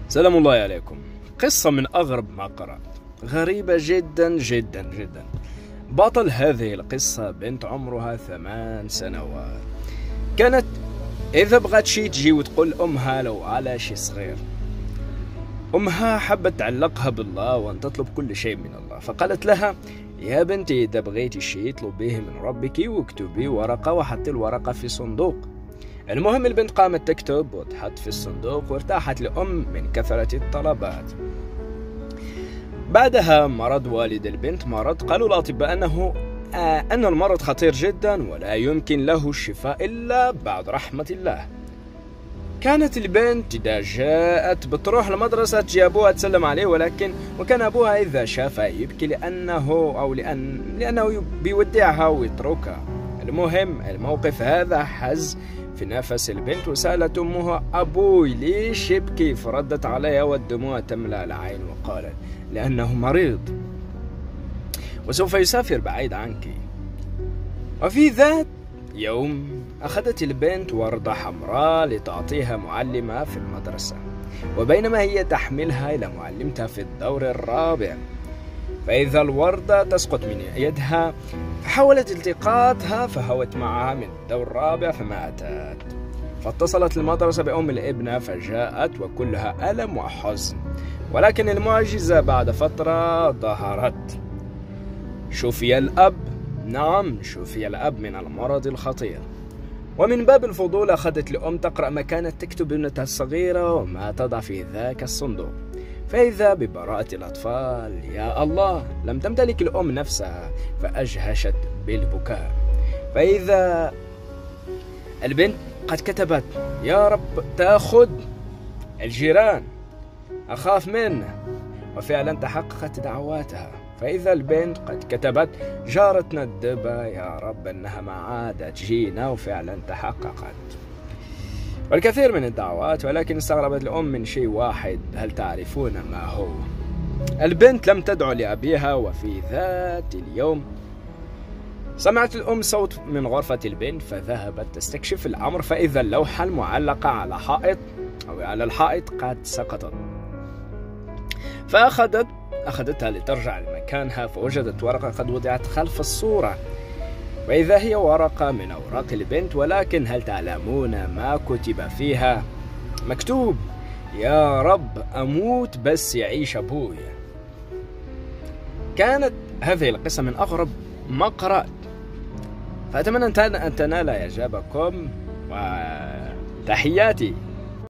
سلام الله عليكم. قصة من أغرب ما قرأت، غريبة جدا جدا جدا. بطل هذه القصة بنت عمرها 8 سنوات. كانت إذا بغت شي تجي وتقول أمها لو على شي صغير. أمها حبت تعلقها بالله وأن تطلب كل شيء من الله، فقالت لها: يا بنتي إذا بغيتي شي اطلبيه من ربك واكتبي ورقة وحطي الورقة في صندوق. المهم البنت قامت تكتب وتحط في الصندوق، وارتاحت الأم من كثرة الطلبات. بعدها مرض والد البنت مرض، قالوا الأطباء أن المرض خطير جدا ولا يمكن له الشفاء إلا بعد رحمة الله. كانت البنت إذا جاءت بتروح المدرسة تجي أبوها تسلم عليه، وكان أبوها إذا شافها يبكي لأنه بيودعها ويتركها. المهم الموقف هذا حز في نفس البنت، وسألت أمها: أبوي ليش يبكي؟ فردت عليها والدموع تملأ العين وقالت: لأنه مريض وسوف يسافر بعيد عنك. وفي ذات يوم أخذت البنت وردة حمراء لتعطيها معلمة في المدرسة، وبينما هي تحملها إلى معلمتها في الدور الرابع، فإذا الوردة تسقط من يدها، فحاولت التقاطها فهوت معها من الدور الرابع فماتت. فاتصلت المدرسة بأم الابنة فجاءت وكلها ألم وحزن، ولكن المعجزة بعد فترة ظهرت. شفي الأب، نعم شفي الأب من المرض الخطير. ومن باب الفضول أخذت الأم تقرأ ما كانت تكتب ابنتها الصغيرة وما تضع في ذاك الصندوق، فإذا ببراءة الأطفال. يا الله، لم تمتلك الأم نفسها فأجهشت بالبكاء، فإذا البنت قد كتبت: يا رب تأخذ الجيران، أخاف منه. وفعلا تحققت دعواتها، فإذا البنت قد كتبت: جارتنا الدبة، يا رب أنها ما عادت تجينا، وفعلا تحققت. والكثير من الدعوات، ولكن استغربت الأم من شيء واحد. هل تعرفون ما هو؟ البنت لم تدعو لأبيها. وفي ذات اليوم سمعت الأم صوت من غرفة البنت، فذهبت تستكشف الأمر، فإذا اللوحة المعلقة على الحائط قد سقطت. فأخذتها لترجع لمكانها، فوجدت ورقة قد وضعت خلف الصورة، وإذا هي ورقة من أوراق البنت. ولكن هل تعلمون ما كتب فيها؟ مكتوب: يا رب أموت بس يعيش أبوي. كانت هذه القصة من أغرب ما قرأت، فأتمنى أن تنال إعجابكم، وتحياتي.